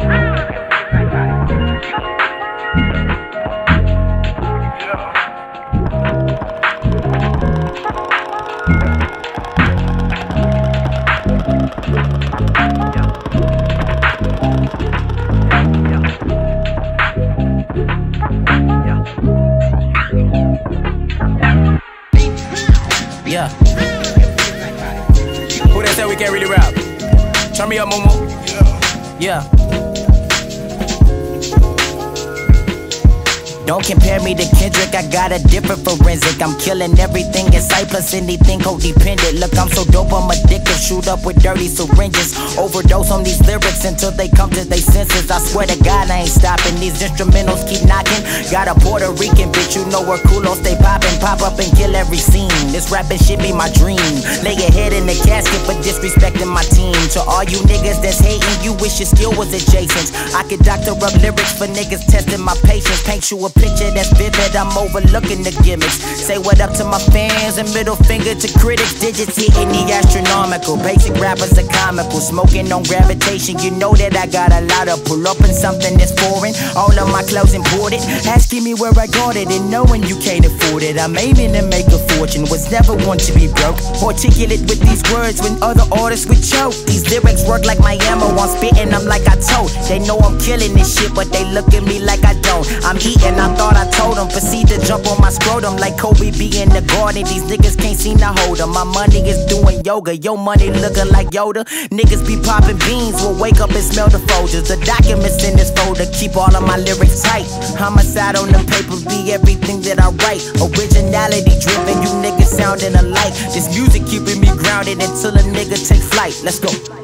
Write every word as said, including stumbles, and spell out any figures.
Yeah. Who that said we can't really rap? Turn me up, Momo. Yeah. Don't compare me to Kendrick, I got a different forensic. I'm killing everything in sight, plus anything codependent. Look, I'm so dope, I'm addicted. Shoot up with dirty syringes. Overdose on these lyrics until they come to their senses. I swear to God, I ain't stopping. These instrumentals keep knocking. Got a Puerto Rican bitch, you know where culos stay popping. Pop up and kill every scene. This rapping shit be my dream. Lay your head in the casket for disrespecting my team. To all you niggas that's hating, you wish your skill was adjacent. I could doctor up lyrics for niggas testing my patience. Paint you a picture that's vivid, I'm overlooking the gimmicks. Say what up to my fans and middle finger to critics. Digits hitting the astronomical. Basic rappers are comical. Smoking on gravitation, you know that I got a lot of pull up in something that's foreign. All of my clothes imported. Asking me where I got it and knowing you can't afford it. I'm aiming to make a fortune, was never one to be broke. Articulate with these words when other artists would choke. These lyrics work like my ammo, I'm spitting them like I told. They know I'm killing this shit, but they look at me like I don't. I'm eating, I thought I told them. Proceed to jump on my scrotum like Kobe be in the garden. These niggas can't seem to hold them. My money is doing yoga, your money looking like Yoda. Niggas be popping beans, will wake up and smell the Folgers. The documents in this folder keep all of my lyrics tight. Homicide on the paper be everything that I write. Originality driven, you niggas sounding alike. This music keeping me grounded until a nigga take flight. Let's go.